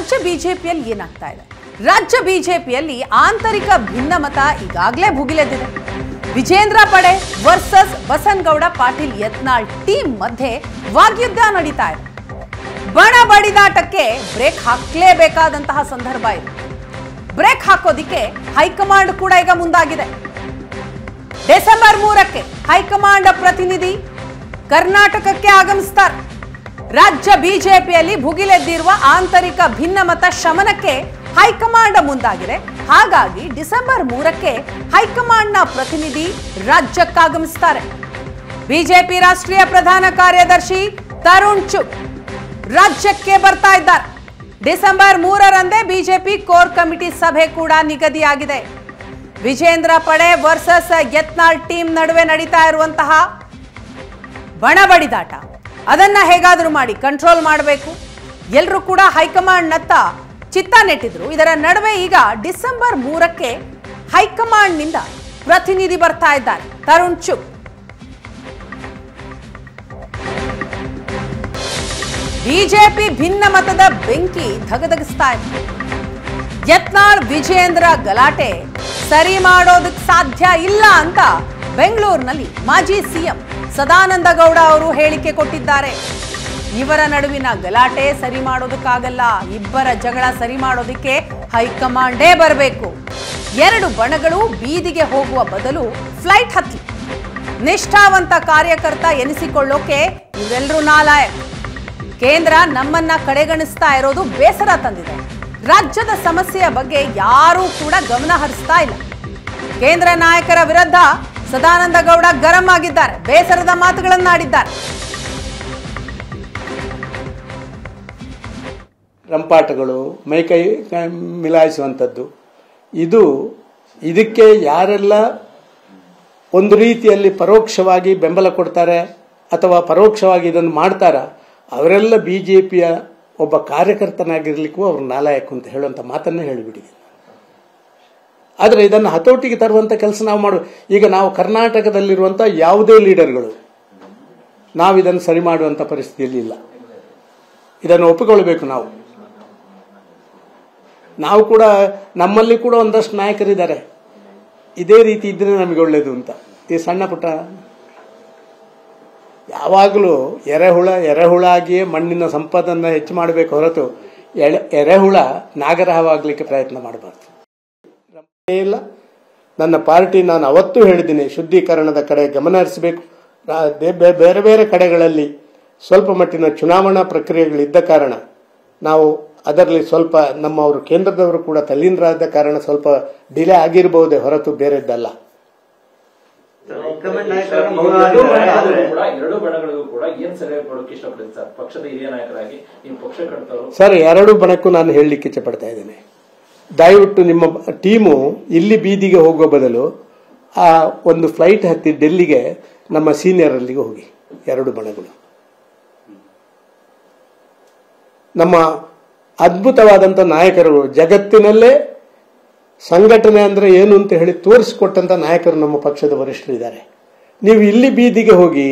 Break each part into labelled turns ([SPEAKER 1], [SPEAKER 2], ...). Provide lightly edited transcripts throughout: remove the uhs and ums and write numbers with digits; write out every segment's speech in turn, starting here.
[SPEAKER 1] ರಾಜ್ಯ ಬಿಜೆಪಿಯಲ್ಲಿ ಏನಾಗ್ತಾ ಇದೆ? ರಾಜ್ಯ ಬಿಜೆಪಿಯಲ್ಲಿ ಆಂತರಿಕ ಭಿನ್ನಮತ ಈಗಾಗಲೇ ಭುಗಿಲೆದ್ದಿದೆ. ವಿಜೇಂದ್ರ ಪಡೆ ವರ್ಸಸ್ ಬಸನಗೌಡ ಪಾಟೀಲ್ ಯತ್ನಾಳ್ ಟೀಮ್ ಮಧ್ಯೆ ವಾಗ್ಯುದ್ಧ ನಡೀತಾ ಇದೆ. ಬಣ ಬಡಿದಾಟಕ್ಕೆ ಬ್ರೇಕ್ ಹಾಕಲೇಬೇಕಾದಂತಹ ಸಂದರ್ಭ ಇದೆ. ಬ್ರೇಕ್ ಹಾಕೋದಿಕ್ಕೆ ಹೈಕಮಾಂಡ್ ಕೂಡ ಈಗ ಮುಂದಾಗಿದೆ. ಡಿಸೆಂಬರ್ 3ಕ್ಕೆ ಹೈಕಮಾಂಡ್ ಪ್ರತಿನಿಧಿ ಕರ್ನಾಟಕಕ್ಕೆ ಆಗಮಿಸ್ತಾರೆ. ರಾಜ್ಯ ಬಿಜೆಪಿಯಲ್ಲಿ ಭುಗಿಲೆದ್ದಿರುವ ಆಂತರಿಕ ಭಿನ್ನಮತ ಶಮನಕ್ಕೆ ಹೈಕಮಾಂಡ್ ಮುಂದಾಗಿದೆ. ಹಾಗಾಗಿ ಡಿಸೆಂಬರ್ 3ಕ್ಕೆ ಹೈಕಮಾಂಡ್ನ ಪ್ರತಿನಿಧಿ ರಾಜ್ಯಕ್ಕಾಗಮಿಸ್ತಾರೆ. ಬಿಜೆಪಿ ರಾಷ್ಟ್ರೀಯ ಪ್ರಧಾನ ಕಾರ್ಯದರ್ಶಿ ತರುಣ್ ಚುಗ್ ರಾಜ್ಯಕ್ಕೆ ಬರ್ತಾ ಇದ್ದಾರೆ. ಡಿಸೆಂಬರ್ 3ರಂದೇ ಬಿಜೆಪಿ ಕೋರ್ ಕಮಿಟಿ ಸಭೆ ಕೂಡ ನಿಗದಿಯಾಗಿದೆ. ವಿಜೇಂದ್ರ ಪಡೆ ವರ್ಸಸ್ ಯತ್ನಾಳ್ ಟೀಮ್ ನಡುವೆ ನಡೀತಾ ಇರುವಂತಹ ಬಣ ಬಡಿದಾಟ ಅದನ್ನ ಹೇಗಾದರೂ ಮಾಡಿ ಕಂಟ್ರೋಲ್ ಮಾಡಬೇಕು. ಎಲ್ಲರೂ ಕೂಡ ಹೈಕಮಾಂಡ್ನತ್ತ ಚಿತ್ತ ನೆಟ್ಟಿದ್ರು. ಇದರ ನಡುವೆ ಈಗ ಡಿಸೆಂಬರ್ 3ಕ್ಕೆ ಹೈಕಮಾಂಡ್ನಿಂದ ಪ್ರತಿನಿಧಿ ಬರ್ತಾ ಇದ್ದಾರೆ ತರುಣ್ ಚುಗ್. ಬಿಜೆಪಿ ಭಿನ್ನಮತದ ಬೆಂಕಿ ಧಗಧಗಿಸ್ತಾ ಇದೆ. ಯತ್ನಾಳ್ ವಿಜೇಂದ್ರ ಗಲಾಟೆ ಸರಿ ಮಾಡೋದಕ್ಕೆ ಸಾಧ್ಯ ಇಲ್ಲ ಅಂತ ಬೆಂಗಳೂರಿನಲ್ಲಿ ಮಾಜಿ ಸಿಎಂ ಸದಾನಂದ ಗೌಡ ಅವರು ಹೇಳಿಕೆ ಕೊಟ್ಟಿದ್ದಾರೆ. ಇವರ ನಡುವಿನ ಗಲಾಟೆ ಸರಿ ಮಾಡೋದಕ್ಕಾಗಲ್ಲ. ಇಬ್ಬರ ಜಗಳ ಸರಿ ಮಾಡೋದಕ್ಕೆ ಹೈಕಮಾಂಡೇ ಬರಬೇಕು. ಎರಡು ಬಣಗಳು ಬೀದಿಗೆ ಹೋಗುವ ಬದಲು ಫ್ಲೈಟ್ ಹತ್ತಿ ನಿಷ್ಠಾವಂತ ಕಾರ್ಯಕರ್ತ ಎನಿಸಿಕೊಳ್ಳೋಕೆ ಇವೆಲ್ಲರೂ ನಾಲಾಯಕ್. ಕೇಂದ್ರ ನಮ್ಮನ್ನ ಕಡೆಗಣಿಸ್ತಾ ಇರೋದು ಬೇಸರ ತಂದಿದೆ. ರಾಜ್ಯದ ಸಮಸ್ಯೆಯ ಬಗ್ಗೆ ಯಾರೂ ಕೂಡ ಗಮನ ಹರಿಸ್ತಾ ಇಲ್ಲ. ಕೇಂದ್ರ ನಾಯಕರ ವಿರುದ್ಧ ಸದಾನಂದ ಗೌಡ ಗರಂ ಆಗಿದ್ದಾರೆ. ಬೇಸರದ ಮಾತುಗಳನ್ನಾಡಿದ್ದಾರೆ.
[SPEAKER 2] ರಂಪಾಟಗಳು, ಮೈಕೈ ಮಿಲಾಯಿಸುವಂಥದ್ದು, ಇದಕ್ಕೆ ಯಾರೆಲ್ಲ ಒಂದು ರೀತಿಯಲ್ಲಿ ಪರೋಕ್ಷವಾಗಿ ಬೆಂಬಲ ಕೊಡ್ತಾರೆ ಅಥವಾ ಪರೋಕ್ಷವಾಗಿ ಇದನ್ನು ಮಾಡ್ತಾರ ಅವರೆಲ್ಲ ಬಿಜೆಪಿಯ ಒಬ್ಬ ಕಾರ್ಯಕರ್ತನಾಗಿರ್ಲಿಕ್ಕೂ ಅವ್ರು ನಾಲಾಯಕ್ ಅಂತ ಹೇಳುವಂಥ ಮಾತನ್ನು ಹೇಳಿಬಿಟ್ಟಿದ್ದೀನಿ. ಆದರೆ ಇದನ್ನು ಹತೋಟಿಗೆ ತರುವಂಥ ಕೆಲಸ ನಾವು ಈಗ ನಾವು ಕರ್ನಾಟಕದಲ್ಲಿರುವಂಥ ಯಾವುದೇ ಲೀಡರ್ಗಳು ನಾವು ಇದನ್ನು ಸರಿ ಮಾಡುವಂಥ ಪರಿಸ್ಥಿತಿಯಲ್ಲಿ ಇಲ್ಲ. ಇದನ್ನು ಒಪ್ಪಿಕೊಳ್ಬೇಕು. ನಾವು ಕೂಡ ನಮ್ಮಲ್ಲಿ ಕೂಡ ಒಂದಷ್ಟು ನಾಯಕರಿದ್ದಾರೆ, ಇದೇ ರೀತಿ ಇದ್ರೆ ನಮಗೆ ಒಳ್ಳೇದು ಅಂತ. ಈ ಸಣ್ಣ ಪುಟ್ಟ ಯಾವಾಗಲೂ ಎರೆಹುಳ ಆಗಿಯೇ ಮಣ್ಣಿನ ಸಂಪದನ್ನು ಹೆಚ್ಚು ಮಾಡಬೇಕು ಹೊರತು ಎರೆಹುಳ ನಾಗರಹವಾಗಲಿಕ್ಕೆ ಪ್ರಯತ್ನ ಮಾಡಬಾರ್ದು. ಇಲ್ಲ, ನನ್ನ ಪಾರ್ಟಿ ನಾನು ಅವತ್ತೂ ಹೇಳಿದ್ದೀನಿ, ಶುದ್ಧೀಕರಣದ ಕಡೆ ಗಮನ ಹರಿಸಬೇಕು. ಬೇರೆ ಬೇರೆ ಕಡೆಗಳಲ್ಲಿ ಸ್ವಲ್ಪ ಮಟ್ಟಿನ ಚುನಾವಣಾ ಪ್ರಕ್ರಿಯೆಗಳಿದ್ದ ಕಾರಣ ನಾವು ಅದರಲ್ಲಿ ಸ್ವಲ್ಪ ನಮ್ಮವರು ಕೇಂದ್ರದವರು ಕೂಡ ತಲ್ಲೀನರಾದ ಕಾರಣ ಸ್ವಲ್ಪ ಡಿಲೇ ಆಗಿರಬಹುದೇ ಹೊರತು ಬೇರೆದ್ದಲ್ಲ. ಸರ್, ಎರಡು ಬಣಕ್ಕೂ ನಾನು ಹೇಳಲಿಕ್ಕೆ ಇಚ್ಛೆ ಪಡ್ತಾ ಇದ್ದೇನೆ. ದಯವಿಟ್ಟು ನಿಮ್ಮ ಟೀಮು ಇಲ್ಲಿ ಬೀದಿಗೆ ಹೋಗುವ ಬದಲು ಆ ಒಂದು ಫ್ಲೈಟ್ ಹತ್ತಿ ಡೆಲ್ಲಿಗೆ ನಮ್ಮ ಸೀನಿಯರ್ ಅಲ್ಲಿಗೆ ಹೋಗಿ. ಎರಡು ಬಣಗಳು ನಮ್ಮ ಅದ್ಭುತವಾದಂಥ ನಾಯಕರು, ಜಗತ್ತಿನಲ್ಲೇ ಸಂಘಟನೆ ಅಂದ್ರೆ ಏನು ಅಂತ ಹೇಳಿ ತೋರಿಸಿಕೊಟ್ಟಂತ ನಾಯಕರು ನಮ್ಮ ಪಕ್ಷದ ವರಿಷ್ಠರಿದ್ದಾರೆ. ನೀವು ಇಲ್ಲಿ ಬೀದಿಗೆ ಹೋಗಿ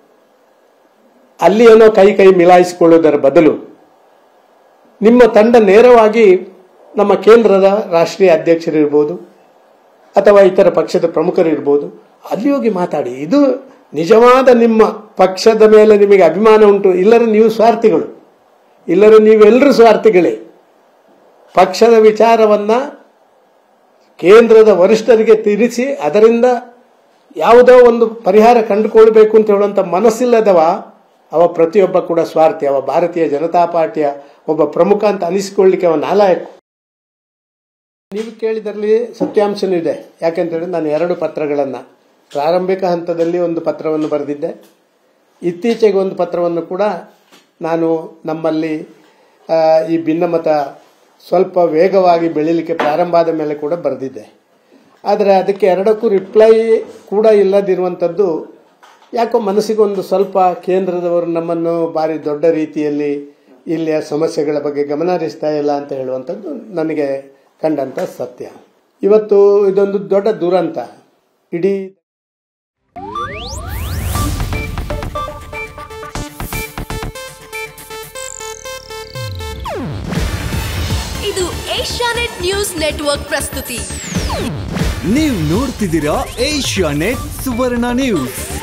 [SPEAKER 2] ಅಲ್ಲಿ ಏನೋ ಕೈ ಮಿಲಾಯಿಸಿಕೊಳ್ಳುವುದರ ಬದಲು ನಿಮ್ಮ ತಂಡ ನೇರವಾಗಿ ನಮ್ಮ ಕೇಂದ್ರದ ರಾಷ್ಟ್ರೀಯ ಅಧ್ಯಕ್ಷರಿರ್ಬೋದು ಅಥವಾ ಇತರ ಪಕ್ಷದ ಪ್ರಮುಖರಿರ್ಬೋದು, ಅಲ್ಲಿ ಹೋಗಿ ಮಾತಾಡಿ. ಇದು ನಿಜವಾದ ನಿಮ್ಮ ಪಕ್ಷದ ಮೇಲೆ ನಿಮಗೆ ಅಭಿಮಾನ ಉಂಟು. ಇಲ್ಲರ ನೀವು ಸ್ವಾರ್ಥಿಗಳು, ಇಲ್ಲರ ನೀವೆಲ್ಲರೂ ಸ್ವಾರ್ಥಿಗಳೇ. ಪಕ್ಷದ ವಿಚಾರವನ್ನ ಕೇಂದ್ರದ ವರಿಷ್ಠರಿಗೆ ತಿಳಿಸಿ ಅದರಿಂದ ಯಾವುದೋ ಒಂದು ಪರಿಹಾರ ಕಂಡುಕೊಳ್ಬೇಕು ಅಂತ ಹೇಳುವಂತ ಮನಸ್ಸಿಲ್ಲದವ ಅವ ಪ್ರತಿಯೊಬ್ಬ ಕೂಡ ಸ್ವಾರ್ಥಿ. ಅವ ಭಾರತೀಯ ಜನತಾ ಪಾರ್ಟಿಯ ಒಬ್ಬ ಪ್ರಮುಖ ಅಂತ ಅನಿಸಿಕೊಳ್ಳಿಕ್ಕೆ ಅವ ನಾಲಾಯಕ. ನೀವು ಕೇಳಿದ್ರಲ್ಲಿ ಸತ್ಯಾಂಶನೂ ಇದೆ. ಯಾಕೆಂತೇಳಿ ನಾನು ಎರಡು ಪತ್ರಗಳನ್ನು ಪ್ರಾರಂಭಿಕ ಹಂತದಲ್ಲಿ ಒಂದು ಪತ್ರವನ್ನು ಬರೆದಿದ್ದೆ. ಇತ್ತೀಚೆಗೆ ಒಂದು ಪತ್ರವನ್ನು ಕೂಡ ನಾನು ನಮ್ಮಲ್ಲಿ ಈ ಭಿನ್ನಮತ ಸ್ವಲ್ಪ ವೇಗವಾಗಿ ಬೆಳೀಲಿಕ್ಕೆ ಪ್ರಾರಂಭ ಆದ ಮೇಲೆ ಕೂಡ ಬರೆದಿದ್ದೆ. ಆದರೆ ಅದಕ್ಕೆ ಎರಡಕ್ಕೂ ರಿಪ್ಲೈ ಕೂಡ ಇಲ್ಲದಿರುವಂಥದ್ದು ಯಾಕೋ ಮನಸ್ಸಿಗೊಂದು ಸ್ವಲ್ಪ ಕೇಂದ್ರದವರು ನಮ್ಮನ್ನು ಭಾರಿ ದೊಡ್ಡ ರೀತಿಯಲ್ಲಿ ಇಲ್ಲಿಯ ಸಮಸ್ಯೆಗಳ ಬಗ್ಗೆ ಗಮನ ಹರಿಸ್ತಾ ಇಲ್ಲ ಅಂತ ಹೇಳುವಂಥದ್ದು ನನಗೆ ಕಂಡಂತ ಸತ್ಯ. ಇವತ್ತು ಇದೊಂದು ದೊಡ್ಡ ದುರಂತ. ಇಡೀ
[SPEAKER 3] ಇದು ಏಷ್ಯಾನೆಟ್ ನ್ಯೂಸ್ ನೆಟ್ವರ್ಕ್ ಪ್ರಸ್ತುತಿ.
[SPEAKER 4] ನೀವು ನೋಡ್ತಿದ್ದೀರಾ ಏಷ್ಯಾನೆಟ್ ಸುವರ್ಣ ನ್ಯೂಸ್.